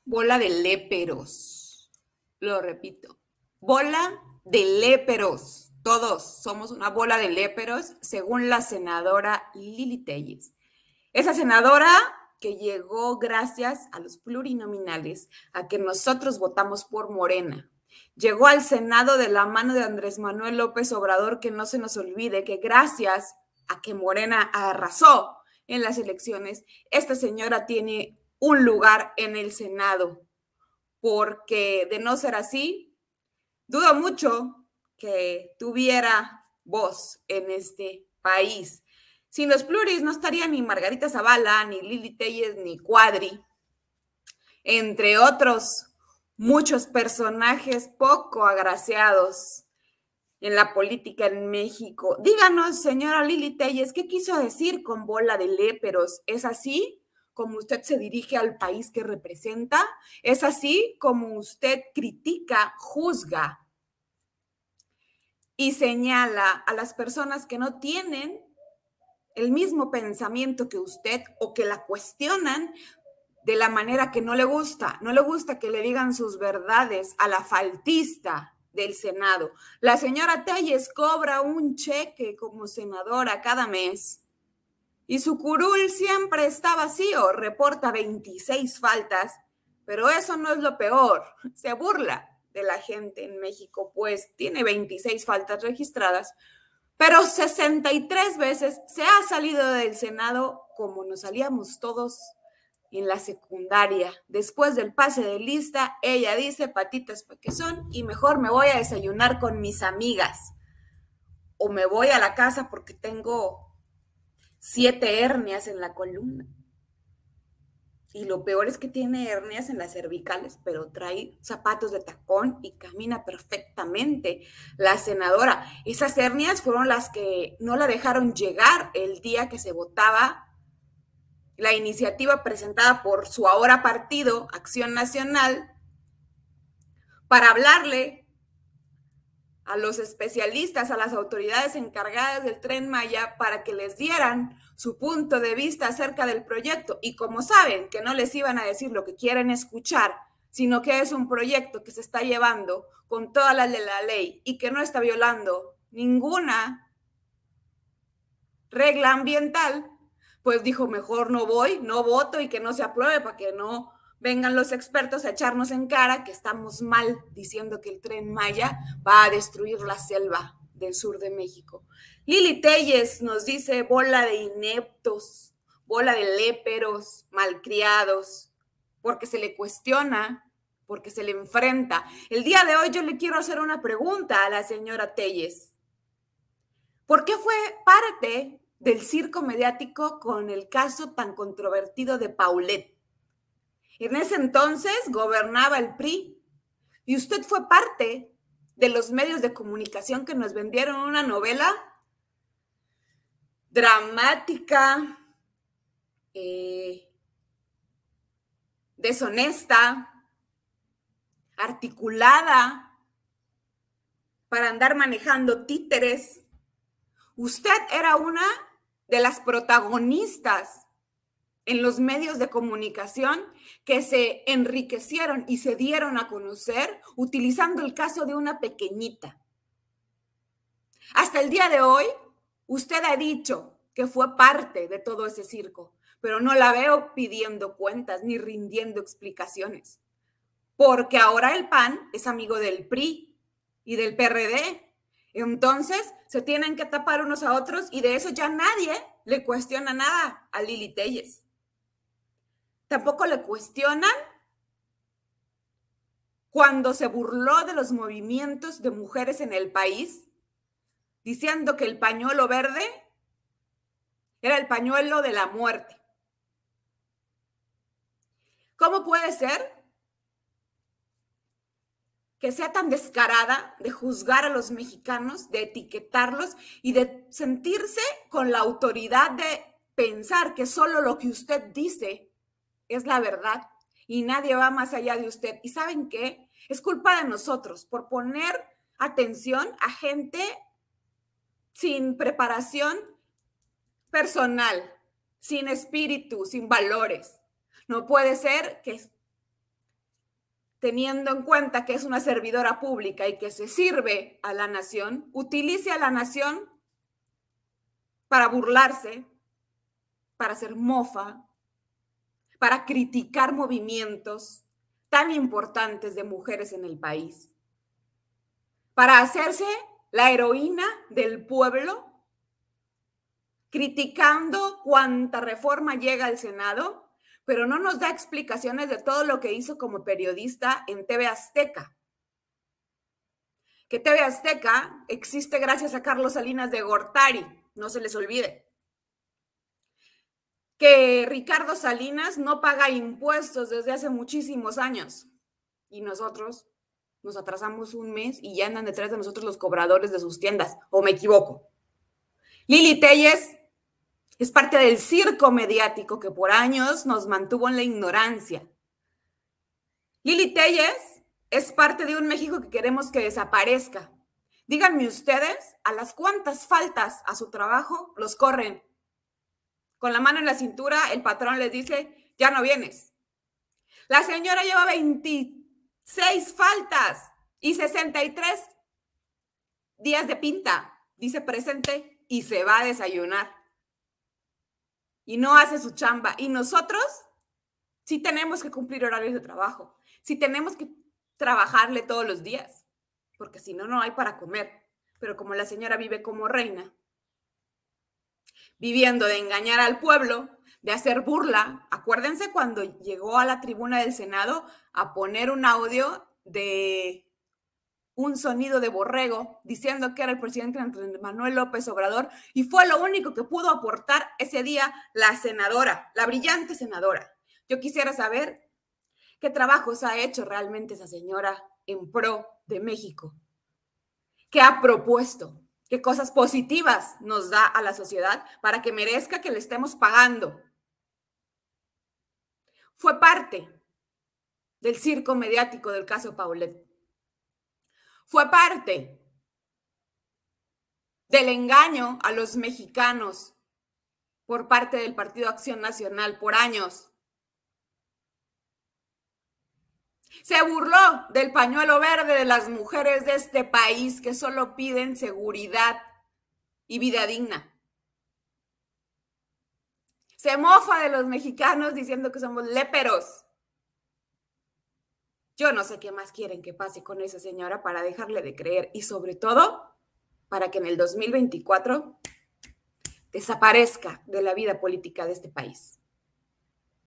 Bola de léperos. Lo repito. Bola de léperos. Todos somos una bola de léperos, según la senadora Lili Telles. Esa senadora que llegó gracias a los plurinominales, a que nosotros votamos por Morena. Llegó al Senado de la mano de Andrés Manuel López Obrador, que no se nos olvide que gracias a que Morena arrasó en las elecciones, esta señora tiene un lugar en el Senado, porque de no ser así, dudo mucho que tuviera voz en este país. Sin los pluris no estaría ni Margarita Zavala, ni Lili Telles, ni Cuadri, entre otros muchos personajes poco agraciados en la política en México. Díganos, señora Lili Telles, ¿qué quiso decir con bola de léperos? ¿Es así como usted se dirige al país que representa? ¿Es así como usted critica, juzga y señala a las personas que no tienen el mismo pensamiento que usted o que la cuestionan de la manera que no le gusta? No le gusta que le digan sus verdades a la faltista del Senado. La señora Telles cobra un cheque como senadora cada mes y su curul siempre está vacío, reporta 26 faltas, pero eso no es lo peor. Se burla de la gente en México, pues tiene 26 faltas registradas, pero 63 veces se ha salido del Senado como nos salíamos todos en la secundaria. Después del pase de lista, ella dice patitas pa' que son y mejor me voy a desayunar con mis amigas o me voy a la casa porque tengo 7 hernias en la columna. Y lo peor es que tiene hernias en las cervicales, pero trae zapatos de tacón y camina perfectamente. La senadora, esas hernias fueron las que no la dejaron llegar el día que se votaba la iniciativa presentada por su ahora partido, Acción Nacional, para hablarle a los especialistas, a las autoridades encargadas del Tren Maya, para que les dieran su punto de vista acerca del proyecto. Y como saben que no les iban a decir lo que quieren escuchar, sino que es un proyecto que se está llevando con todas las de la ley y que no está violando ninguna regla ambiental, pues dijo, mejor no voy, no voto y que no se apruebe para que no vengan los expertos a echarnos en cara que estamos mal diciendo que el Tren Maya va a destruir la selva del sur de México. Lili Telles nos dice bola de ineptos, bola de léperos, malcriados, porque se le cuestiona, porque se le enfrenta. El día de hoy yo le quiero hacer una pregunta a la señora Telles. ¿Por qué fue parte del circo mediático con el caso tan controvertido de Paulet? En ese entonces gobernaba el PRI y usted fue parte de los medios de comunicación que nos vendieron una novela dramática, deshonesta, articulada, para andar manejando títeres. Usted era una de las protagonistas en los medios de comunicación que se enriquecieron y se dieron a conocer utilizando el caso de una pequeñita. Hasta el día de hoy, usted ha dicho que fue parte de todo ese circo, pero no la veo pidiendo cuentas ni rindiendo explicaciones, porque ahora el PAN es amigo del PRI y del PRD. Entonces se tienen que tapar unos a otros y de eso ya nadie le cuestiona nada a Lili Telles. Tampoco le cuestionan cuando se burló de los movimientos de mujeres en el país, diciendo que el pañuelo verde era el pañuelo de la muerte. ¿Cómo puede ser que sea tan descarada de juzgar a los mexicanos, de etiquetarlos y de sentirse con la autoridad de pensar que solo lo que usted dice es la verdad y nadie va más allá de usted? ¿Y saben qué? Es culpa de nosotros por poner atención a gente sin preparación personal, sin espíritu, sin valores. No puede ser que teniendo en cuenta que es una servidora pública y que se sirve a la nación, utilice a la nación para burlarse, para hacer mofa, para criticar movimientos tan importantes de mujeres en el país, para hacerse la heroína del pueblo, criticando cuánta reforma llega al Senado, pero no nos da explicaciones de todo lo que hizo como periodista en TV Azteca. Que TV Azteca existe gracias a Carlos Salinas de Gortari, no se les olvide. Que Ricardo Salinas no paga impuestos desde hace muchísimos años y nosotros nos atrasamos un mes y ya andan detrás de nosotros los cobradores de sus tiendas, ¿o me equivoco? Lili Téllez es parte del circo mediático que por años nos mantuvo en la ignorancia. Lili Téllez es parte de un México que queremos que desaparezca. Díganme ustedes a las cuántas faltas a su trabajo los corren. Con la mano en la cintura, el patrón les dice, ya no vienes. La señora lleva 26 faltas y 63 días de pinta. Dice presente y se va a desayunar. Y no hace su chamba. Y nosotros sí tenemos que cumplir horarios de trabajo. Sí tenemos que trabajarle todos los días. Porque si no, no hay para comer. Pero como la señora vive como reina, viviendo de engañar al pueblo, de hacer burla. Acuérdense cuando llegó a la tribuna del Senado a poner un audio de un sonido de borrego diciendo que era el presidente Andrés Manuel López Obrador, y fue lo único que pudo aportar ese día la senadora, la brillante senadora. Yo quisiera saber qué trabajos ha hecho realmente esa señora en pro de México, qué ha propuesto, qué cosas positivas nos da a la sociedad para que merezca que le estemos pagando. Fue parte del circo mediático del caso Paulet. Fue parte del engaño a los mexicanos por parte del Partido Acción Nacional por años. Se burló del pañuelo verde de las mujeres de este país que solo piden seguridad y vida digna. Se mofa de los mexicanos diciendo que somos léperos. Yo no sé qué más quieren que pase con esa señora para dejarle de creer y sobre todo para que en el 2024 desaparezca de la vida política de este país.